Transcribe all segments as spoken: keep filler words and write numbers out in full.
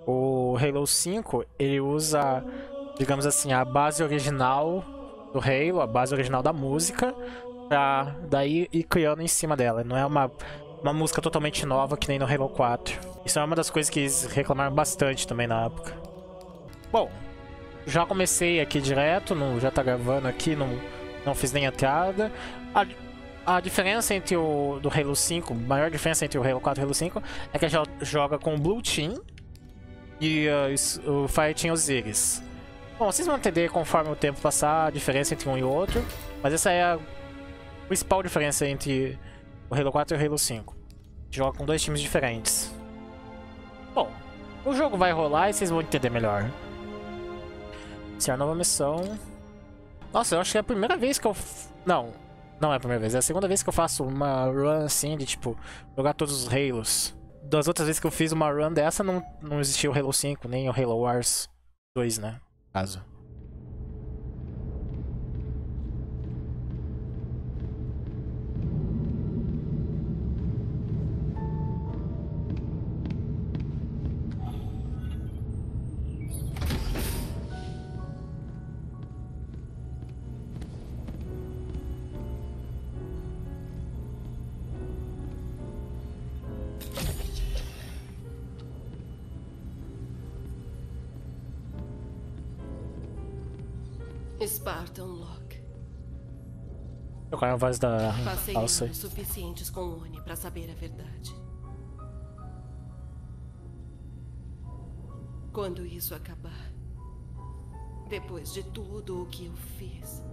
O Halo cinco, ele usa, digamos assim, a base original do Halo, a base original da música, pra daí ir criando em cima dela. Não é uma, uma música totalmente nova que nem no Halo quatro. Isso é uma das coisas que eles reclamaram bastante também na época. Bom, já comecei aqui direto, não, já tá gravando aqui, não, não fiz nem entrada. A, a diferença entre o do Halo cinco, a maior diferença entre o Halo quatro e o Halo cinco é que a gente joga com o Blue Team e uh, o Fireteam Osiris. Bom, vocês vão entender conforme o tempo passar a diferença entre um e outro, mas essa é a principal diferença entre o Halo quatro e o Halo cinco. A gente joga com dois times diferentes. Bom, o jogo vai rolar e vocês vão entender melhor. Iniciar nova missão. Nossa, eu acho que é a primeira vez que eu... Não, não é a primeira vez, é a segunda vez que eu faço uma run assim de tipo, jogar todos os Halos. Das outras vezes que eu fiz uma run dessa, não, não existia o Halo cinco, nem o Halo Wars dois, né? Caso. Spartan Locke. Qual é a voz da Passei Alça? anos suficientes com o Oni para saber a verdade. Quando isso acabar, depois de tudo o que eu fiz,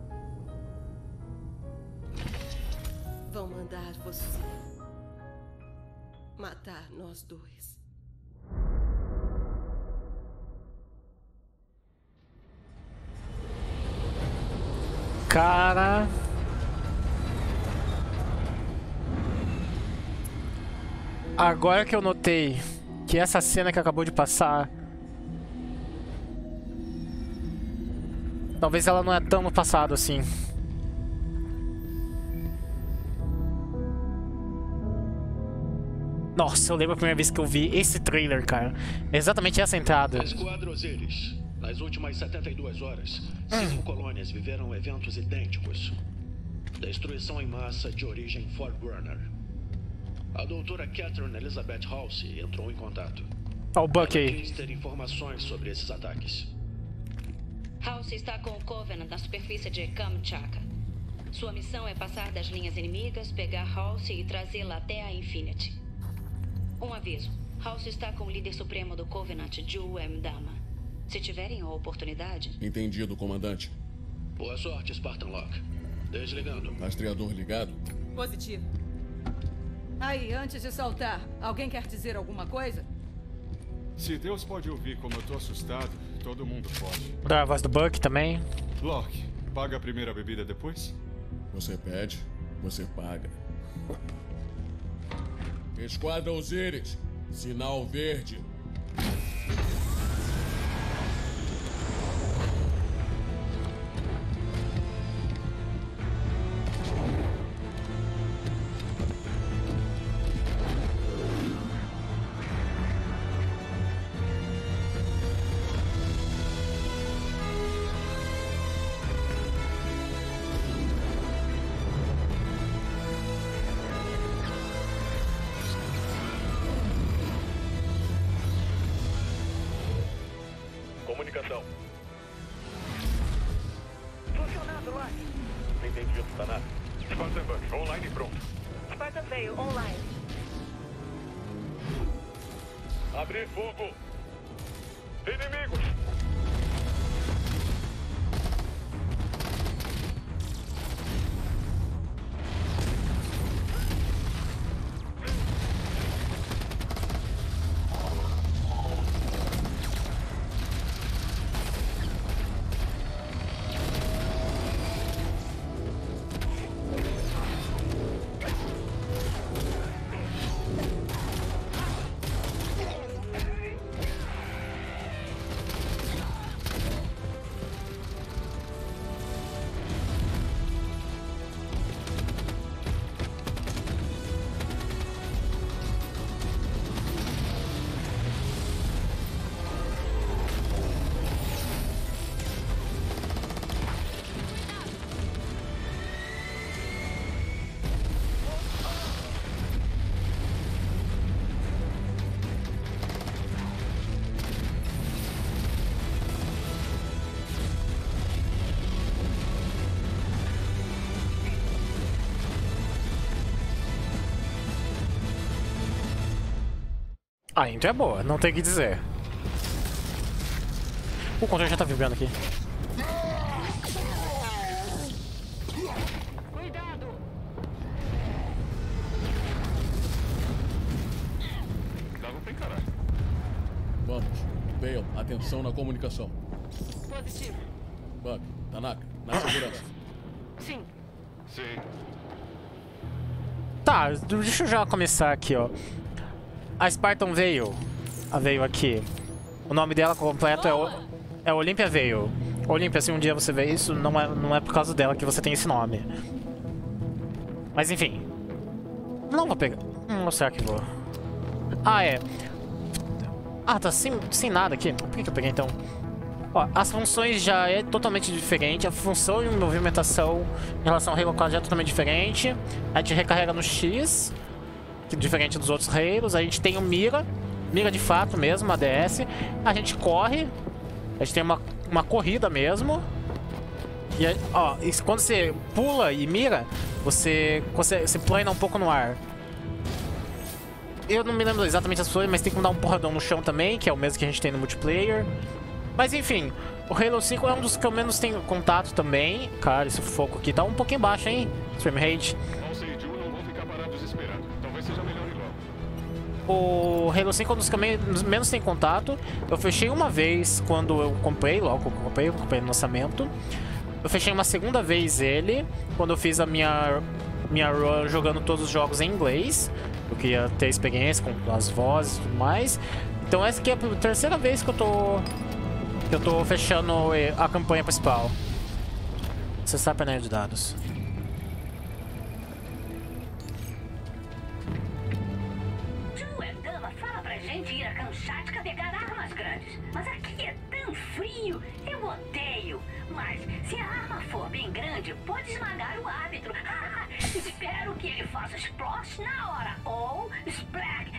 vão mandar você matar nós dois. Cara... Agora que eu notei que essa cena que acabou de passar... Talvez ela não é tão no passado assim. Nossa, eu lembro a primeira vez que eu vi esse trailer, cara. É exatamente essa entrada. Esquadra Osiris. Nas últimas setenta e duas horas, cinco colônias viveram eventos idênticos. Destruição em massa de origem Forerunner. A doutora Catherine Elizabeth Halsey entrou em contato. Ó, o Buck Ela aí. quis ter informações sobre esses ataques. Halsey está com o Covenant na superfície de Kamchatka. Sua missão é passar das linhas inimigas, pegar Halsey e trazê-la até a Infinity. Um aviso. Halsey está com o líder supremo do Covenant, Ju Mdama. Se tiverem a oportunidade... Entendido, comandante. Boa sorte, Spartan Locke. Desligando. Rastreador ligado? Positivo. Aí, antes de soltar, alguém quer dizer alguma coisa? Se Deus pode ouvir como eu tô assustado, todo mundo pode. Dá a voz do Buck também. Locke, paga a primeira bebida depois? Você pede, você paga. Esquadra Osiris, sinal verde. Comunicação. Funcionando, Locke. Entendido, Taná. Spartan Buck, online e pronto. Spartan veio, online. Abrir fogo. Inimigos. A intro é boa, não tem o que dizer. O controle já tá vibrando aqui. Cuidado! Dava pra encarar. Vamos. Bale, atenção na comunicação. Positivo. Buck, Tanaka, na segurança. Sim. Sim. Tá, deixa eu já começar aqui, ó. A Spartan veio. A veio aqui. O nome dela completo é, o, é Olympia Veil. Olympia, se um dia você vê isso, não é, não é por causa dela que você tem esse nome. Mas enfim. Não vou pegar. Hum, será que vou? Ah, é. Ah, tá sem, sem nada aqui. Por que, que eu peguei então? Ó, as funções já é totalmente diferente. A função de movimentação em relação ao Halo quatro já é totalmente diferente. A gente recarrega no X, que é diferente dos outros Halos. A gente tem o mira, mira de fato mesmo, A D S. A gente corre. A gente tem uma, uma corrida mesmo. E ó, isso, quando você pula e mira, você, você, você plana um pouco no ar. Eu não me lembro exatamente as coisas, mas tem que dar um porradão no chão também, que é o mesmo que a gente tem no multiplayer. Mas enfim, o Halo cinco é um dos que eu menos tenho contato também. Cara, esse foco aqui tá um pouquinho baixo, hein? Frame rate. Halsey e Jill não vão ficar parados esperando. Talvez seja melhor ir logo. O Halo cinco é um dos que eu menos, menos tenho contato. Eu fechei uma vez quando eu comprei, logo que eu comprei, eu comprei no lançamento. Eu fechei uma segunda vez ele, quando eu fiz a minha, minha run jogando todos os jogos em inglês. Eu queria ter experiência com as vozes e tudo mais. Então essa aqui é a terceira vez que eu tô... que eu tô fechando a campanha principal. Acessar painel de dados. Dama fala pra gente ir a Kamchatka pegar armas grandes. Mas aqui é tão frio. Eu odeio. Mas se a arma for bem grande, pode esmagar o árbitro. Espero que ele faça splash na hora. Ou splack.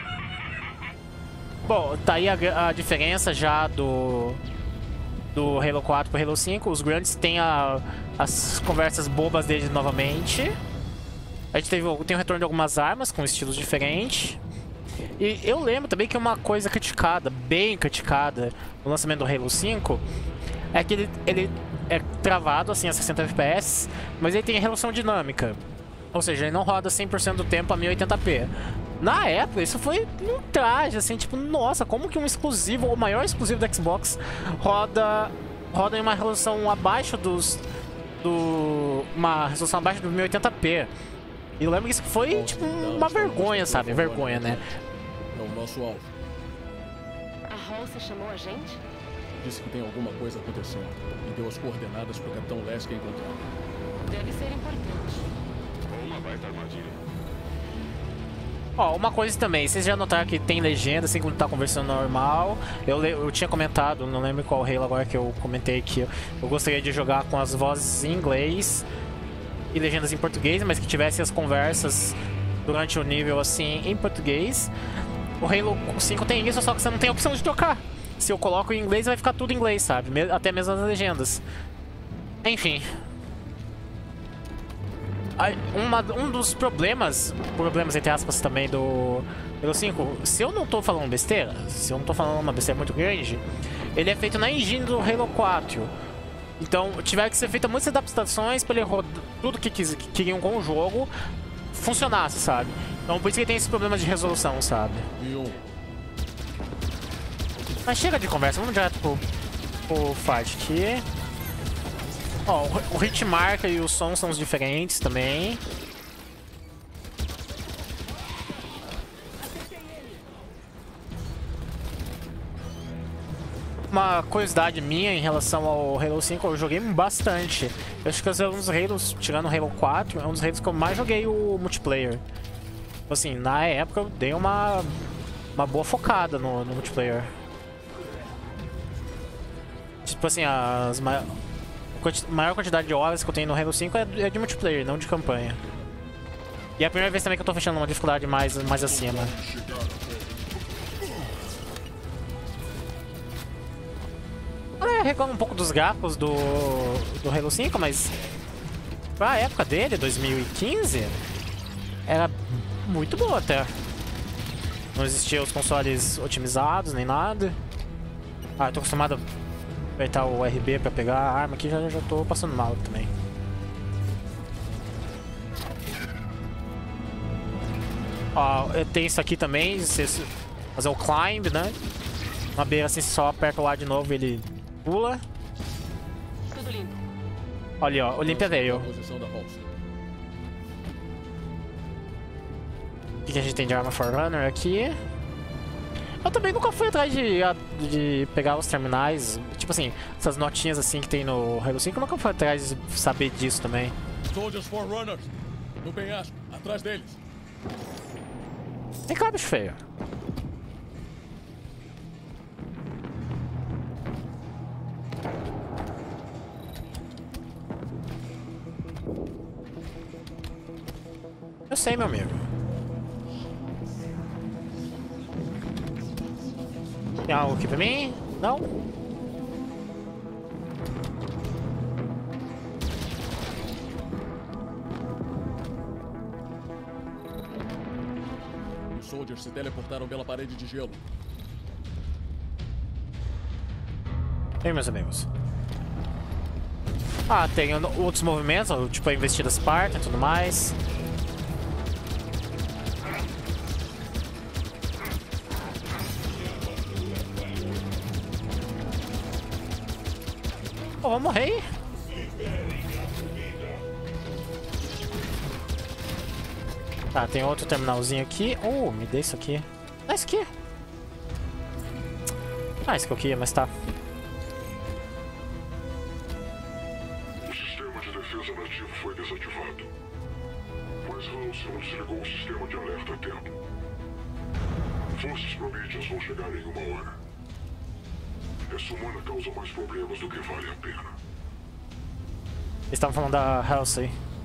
Bom, tá aí a, a diferença já do do Halo quatro pro Halo cinco. Os Grunts têm a, as conversas bobas deles novamente. A gente teve, tem o retorno de algumas armas com estilos diferentes. E eu lembro também que uma coisa criticada, bem criticada, no lançamento do Halo cinco é que ele, ele é travado assim a sessenta F P S, mas ele tem resolução dinâmica. Ou seja, ele não roda cem por cento do tempo a mil e oitenta p. Na época, isso foi um traje, assim, tipo, nossa, como que um exclusivo, o maior exclusivo do Xbox, roda, roda em uma resolução abaixo dos... do... uma resolução abaixo do mil e oitenta p. E eu lembro que isso foi, tipo, uma vergonha, sabe? Vergonha, né? É o nosso alvo. A Halsey chamou a gente? Disse que tem alguma coisa acontecendo e deu as coordenadas pro Capitão Lesker encontrar. Deve ser importante. Ou uma baita armadilha. Ó, uma coisa também, vocês já notaram que tem legenda, assim, quando tá conversando normal. Eu, eu tinha comentado, não lembro qual Halo agora que eu comentei que eu, eu gostaria de jogar com as vozes em inglês e legendas em português, mas que tivesse as conversas durante o nível, assim, em português. O Halo cinco tem isso, só que você não tem a opção de trocar. Se eu coloco em inglês, vai ficar tudo em inglês, sabe? Até mesmo as legendas. Enfim. Uma, um dos problemas, problemas entre aspas também do Halo cinco, se eu não tô falando besteira, se eu não tô falando uma besteira muito grande, ele é feito na engine do Halo quatro. Então tiveram que ser feitas muitas adaptações para ele rodar tudo que, quis, que queriam com o jogo funcionasse, sabe? Então por isso que tem esses problemas de resolução, sabe? Mas chega de conversa, vamos direto pro, pro fight aqui. Ó, o hit marca e o som são os diferentes também. Uma curiosidade minha em relação ao Halo cinco, eu joguei bastante. Eu acho que é um dos Halos, tirando o Halo quatro, é um dos Halos que eu mais joguei o multiplayer. Assim, na época eu dei uma, uma boa focada no, no multiplayer. Tipo assim, as ma maior quantidade de horas que eu tenho no Halo cinco é, é de multiplayer, não de campanha. E é a primeira vez também que eu tô fechando uma dificuldade mais, mais acima. Eu reclamo um pouco dos gráficos do, do Halo cinco, mas pra época dele, dois mil e quinze, era muito boa até. não existiam os consoles otimizados nem nada. Ah, eu tô acostumado a apertar o R B pra pegar a arma aqui, já, já tô passando mal também. Ó, tem isso aqui também, você fazer o climb, né? Uma beira assim, só aperta o ar de novo e ele pula. Tudo limpo. Olha, ó, o Olympia veio. O que a gente tem de arma Forerunner aqui? Eu também nunca fui atrás de, de pegar os terminais. Tipo assim, essas notinhas assim que tem no Halo cinco, eu nunca fui atrás de saber disso também. Soldiers Forerunners, no penhasco, atrás deles. Vem cá, bicho feio. Eu sei, meu amigo. Tem algo aqui pra mim? Não? Os Soldiers se teleportaram pela parede de gelo. Bem, meus amigos. Ah, tem outros movimentos, tipo a investida Spartan e tudo mais. Oh, vou morrer. Tá, tem outro terminalzinho aqui. Oh, me dê isso aqui. Ah, isso aqui. Ah, isso que eu queria, mas tá. O sistema de defesa nativo foi desativado. Mas Rose não desligou o sistema de alerta a tempo. Forças Prometheus vão chegar em uma hora. Essa humana causa mais problemas do que vale a pena. Eles estavam falando da Halsey.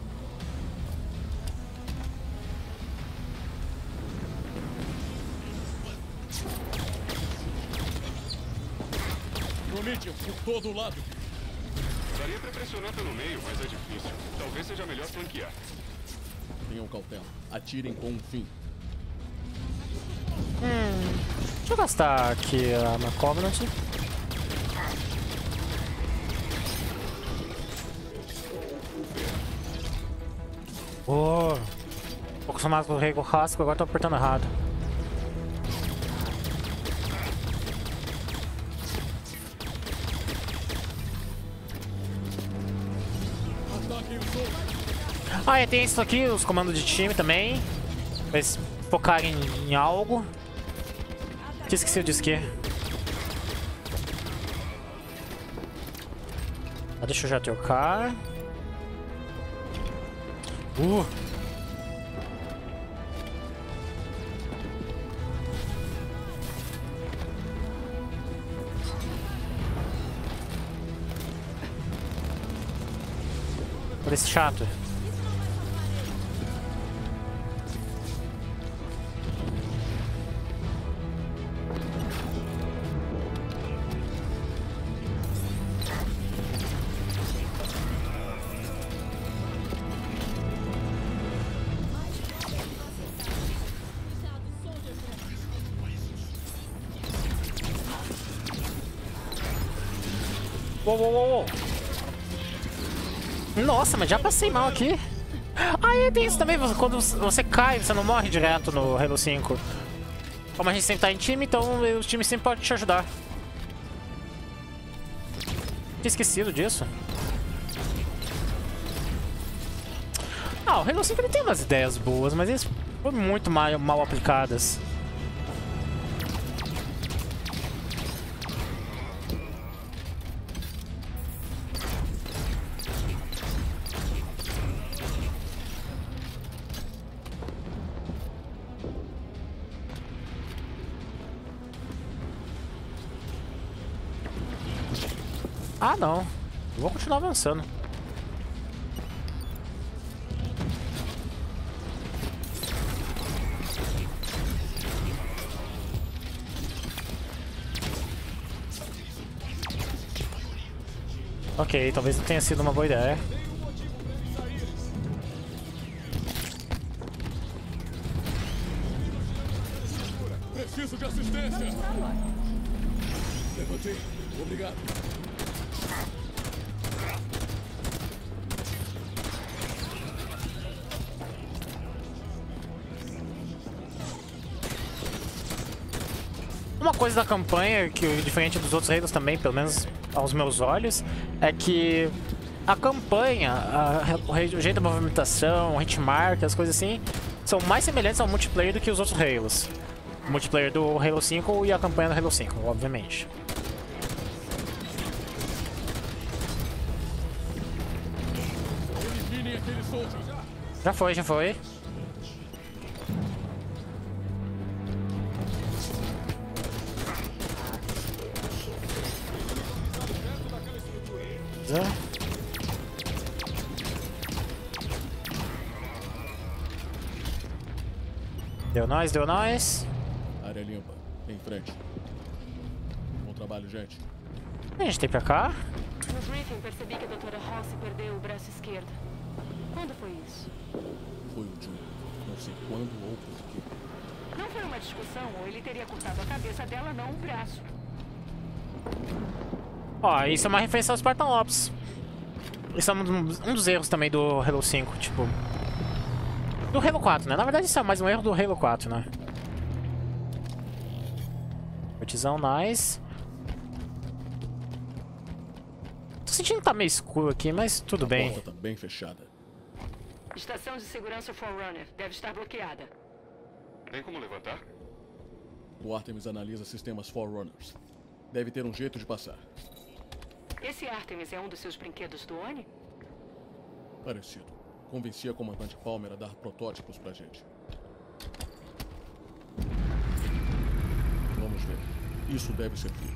Prometheus, por todo lado. Daria pra pressionar pelo meio, mas é difícil. Talvez seja melhor flanquear. Tenham cautela. Atirem com um fim. Hum, deixa eu gastar aqui a minha Covenant. Oh, tô acostumado com o rei clássico, agora tô apertando errado. Ah, e tem isso aqui, os comandos de time também. Pra eles focarem em, em algo. Tinha esquecido disso aqui. Ah, deixa eu já trocar. Uh! Parece chato. Uou, uou, uou, uou. Nossa, mas já passei mal aqui. Ah, e tem isso também, quando você cai, você não morre direto no Halo cinco. Como a gente sempre tá em time, então o time sempre pode te ajudar. Tinha esquecido disso. Ah, o Halo cinco ele tem umas ideias boas, mas eles foram muito mal, mal aplicadas. Ah, não. Eu vou continuar avançando. Ok, talvez não tenha sido uma boa ideia. Preciso de assistência. Levantei. Obrigado. Uma coisa da campanha, que diferente dos outros reinos também, pelo menos aos meus olhos, é que a campanha, a, o jeito da movimentação, o hitmark, as coisas assim, são mais semelhantes ao multiplayer do que os outros Halos. O multiplayer do Halo cinco e a campanha do Halo cinco, obviamente. Já foi, já foi. Deu nós, deu nós. Área limpa, em frente. Bom trabalho, gente. A gente tem pra cá. No briefing percebi que a doutora Rossi perdeu o braço esquerdo. Quando foi isso? Foi o Jun. Não sei quando ou por quê. Não foi uma discussão, ou ele teria cortado a cabeça dela, não o braço. Ó, isso é uma referência aos Spartan Ops. Isso é um, um dos erros também do Halo cinco, tipo... Do Halo quatro, né? Na verdade isso é mais um erro do Halo quatro, né? Partizão, nice. Tô sentindo que tá meio escuro aqui, mas tudo bem. A porta tá bem fechada. Estação de segurança Forerunner deve estar bloqueada. Tem como levantar? O Artemis analisa sistemas Forerunners. Deve ter um jeito de passar. Esse Artemis é um dos seus brinquedos do Oni? Parecido. Convenci a comandante Palmer a dar protótipos pra gente. Vamos ver. Isso deve servir.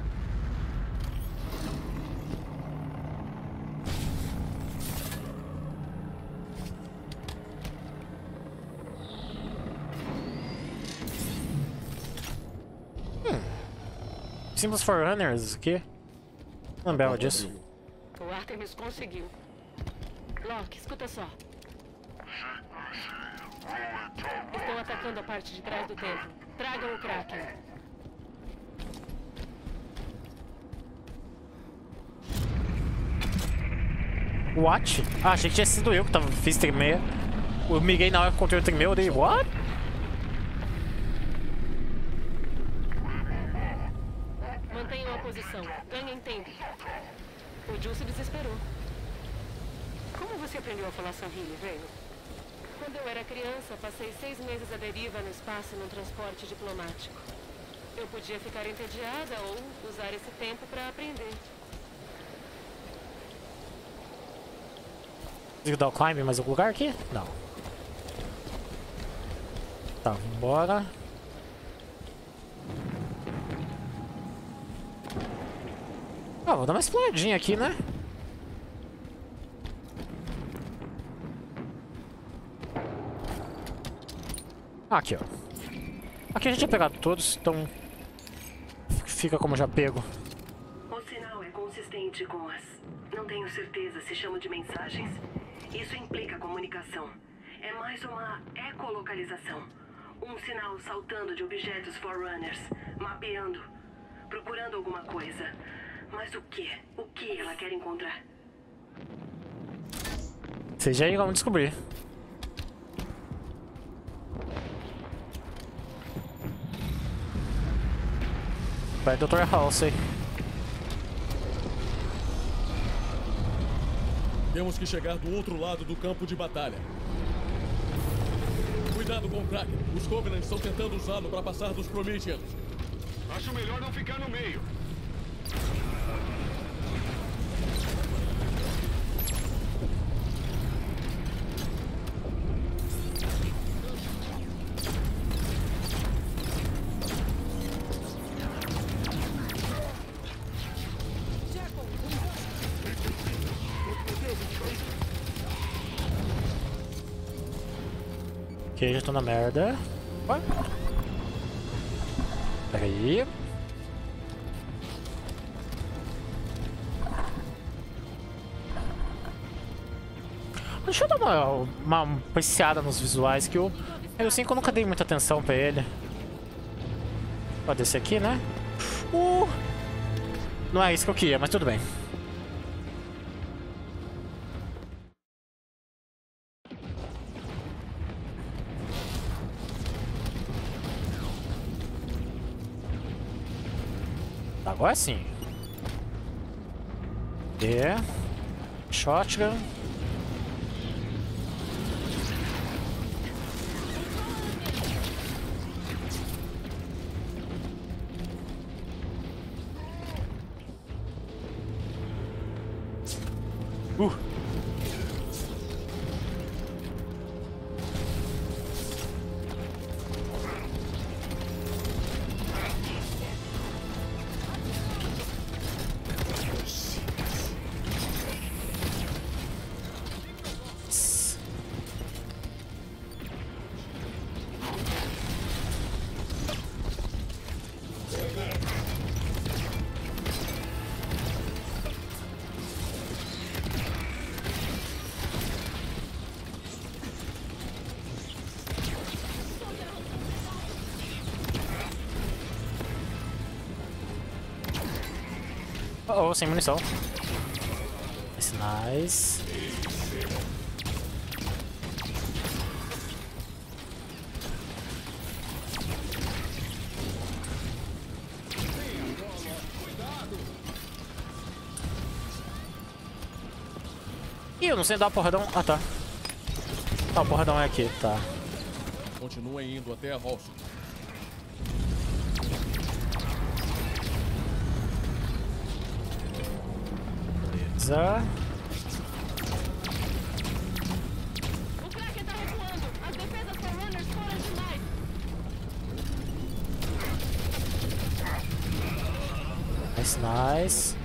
Hum. Símbolos Forerunners aqui. Não lembrava disso. O Artemis conseguiu. Locke, escuta só. Estão atacando a parte de trás do templo. Tragam o Kraken. What? Ah, achei que tinha sido eu que tava, fiz tremer. Eu miguei na hora que o controle tremeu, eu dei what? Mantenham a posição. Ganhem tempo. O Jill se desesperou. Como você aprendeu a falar Swahili, velho? Quando eu era criança, passei seis meses à deriva no espaço num transporte diplomático. Eu podia ficar entediada ou usar esse tempo para aprender. Consigo dar o climb em mais algum lugar aqui? Não. Tá, vambora. Ah, vou dar uma exploradinha aqui, né? Aqui, ó. Aqui a gente tinha pegado todos, então fica como já pego. O sinal é consistente com as... Não tenho certeza se chamo de mensagens. Isso implica comunicação. É mais uma ecolocalização. Um sinal saltando de objetos Forerunners, mapeando, procurando alguma coisa. Mas o que? O que ela quer encontrar? Vocês já irão descobrir. Vai, doutora Halsey. Temos que chegar do outro lado do campo de batalha. Cuidado com o Kraken. Os Covenants estão tentando usá-lo para passar dos Prometheans. Acho melhor não ficar no meio. Ok, já tô na merda. Ué? Pera aí. Deixa eu dar uma, uma apreciada nos visuais, que o Halo cinco eu nunca dei muita atenção pra ele. Pode descer aqui, né? Uh! Não é isso que eu queria, mas tudo bem. Agora sim. E... Shotgun. Uh. Oh, sem munição. Nice, nice. Ih, eu não sei dar porradão. Ah, tá. Tá, o porradão é aqui, tá. Continuem indo até a Halsey. Beleza. O Kraken tá recuando. As defesas Forerunners foram demais. Nice, nice.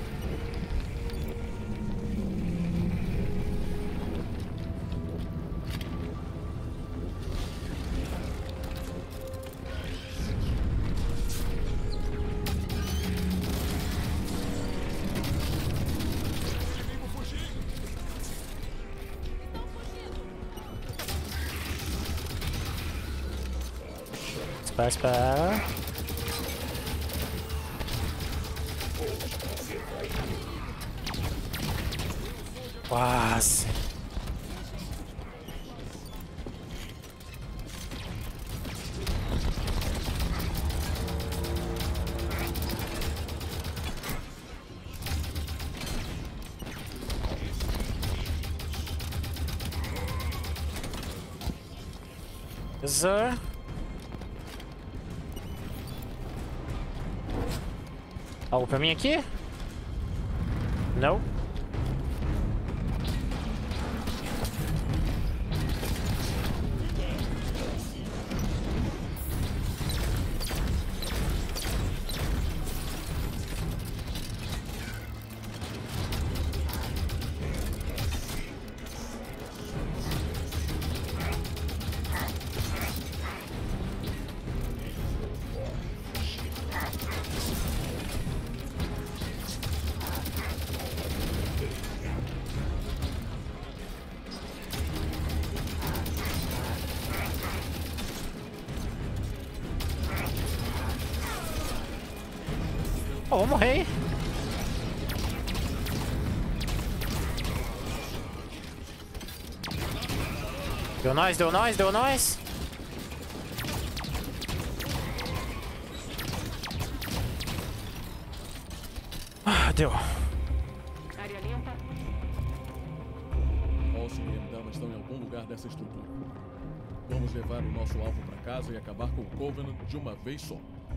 Espera, espera. Quase. Beleza. Algo pra mim aqui? Não. Oh, vou morrer. Deu nós, deu nós, deu nós. Ah, deu. Área limpa. Halsey e Emdama estão em algum lugar dessa estrutura. Vamos levar o nosso alvo para casa e acabar com o Covenant de uma vez só.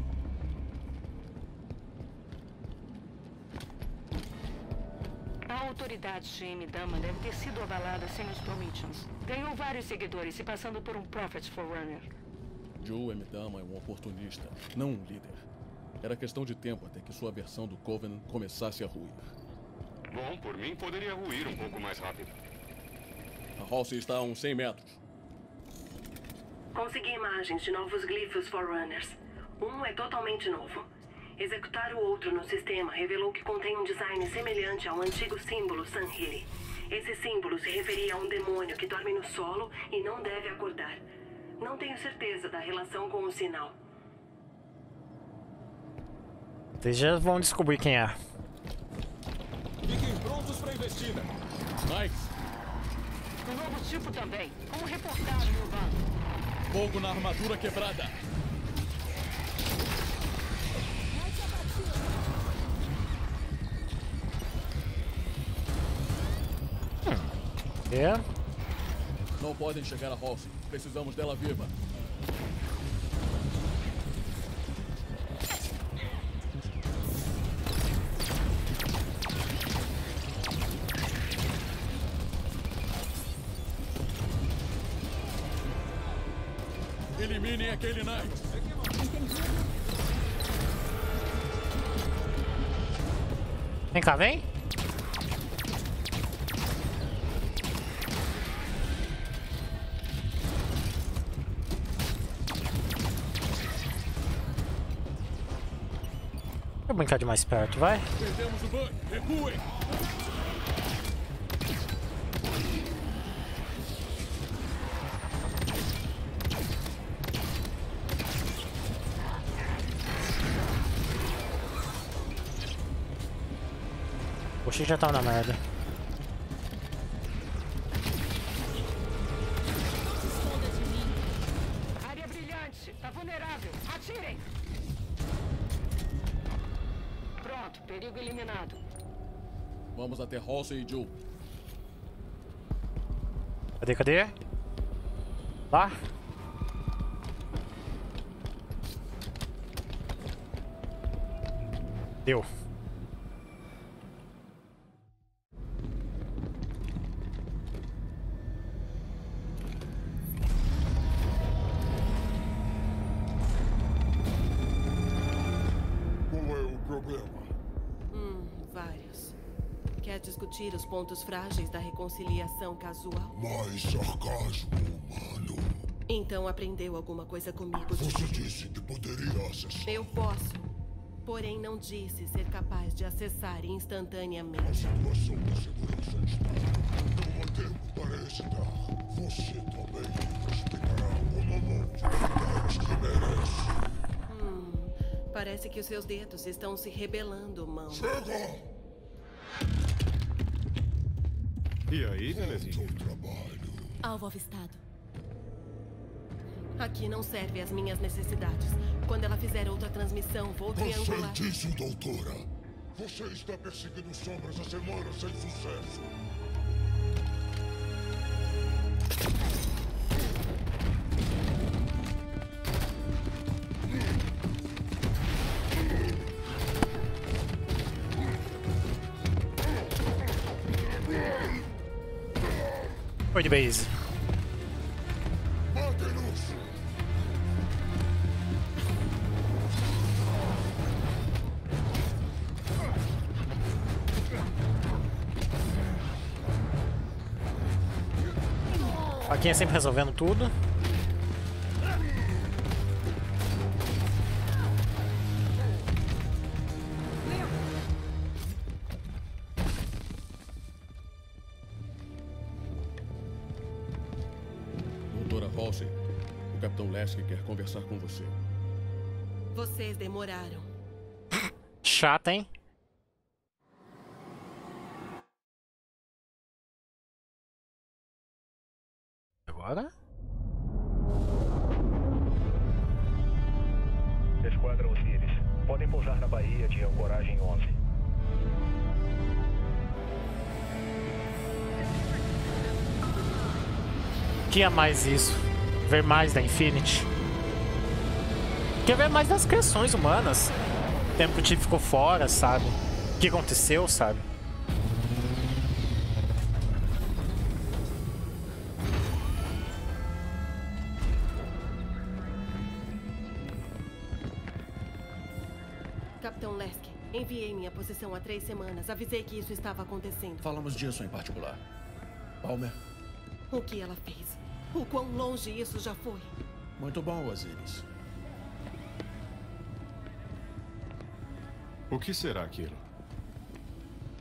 A autoridade de Emdama deve ter sido abalada sem os Prometheans. Ganhou vários seguidores, se passando por um Prophet Forerunner. Joe Emdama é um oportunista, não um líder. Era questão de tempo até que sua versão do Covenant começasse a ruir. Bom, por mim poderia ruir um pouco mais rápido. A Halsey está a uns cem metros. Consegui imagens de novos glifos Forerunners. Um é totalmente novo. Executar o outro no sistema revelou que contém um design semelhante ao antigo símbolo Sanhiri. Esse símbolo se referia a um demônio que dorme no solo e não deve acordar. Não tenho certeza da relação com o sinal. Vocês já vão descobrir quem é. Fiquem prontos pra investida. Nice. Um novo tipo também. Como reportaram no banco. Fogo na armadura quebrada. Hum. É. Não podem chegar a Halsey. Precisamos dela viva. Eliminem aquele Knight. Vem cá, vem. Vou brincar de mais perto, vai. Perdemos o bug. Recuem. Poxa, já tava na merda. Área brilhante. Tá vulnerável. Atirem. Pronto. Perigo eliminado. Vamos até Halsey e Joe. Cadê, cadê? Lá. Deu. Hum, vários. Quer discutir os pontos frágeis da reconciliação casual? Mais sarcasmo, humano. Então aprendeu alguma coisa comigo? Você disse que poderia acessar. Eu posso. Porém, não disse ser capaz de acessar instantaneamente. A situação da segurança está. Não há tempo para hesitar. Você também respeitará o momento de que merece. Hum, parece que os seus dedos estão se rebelando, mão. Chega! E aí, belezinha? Alvo avistado. Aqui não serve às minhas necessidades. Quando ela fizer outra transmissão, vou triangular. Você disse, doutora. Você está perseguindo sombras há semanas sem sucesso. Foi de base. Faquinha sempre resolvendo tudo. Doutora Halsey, o Capitão Lasky quer conversar com você. Vocês demoraram. Chata, hein? Agora? Esquadrão Osiris. Podem pousar na Bahia de Ancoragem onze. Quer mais isso? Ver mais da Infinity? Quer ver mais das criações humanas? O tempo que o Chief ficou fora, sabe? O que aconteceu, sabe? Capitão Lasky, enviei minha posição há três semanas. Avisei que isso estava acontecendo. Falamos disso em particular. Palmer? O que ela fez? O quão longe isso já foi? Muito bom, Osiris. O que será aquilo?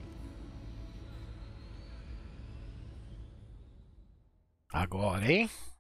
Agora, hein?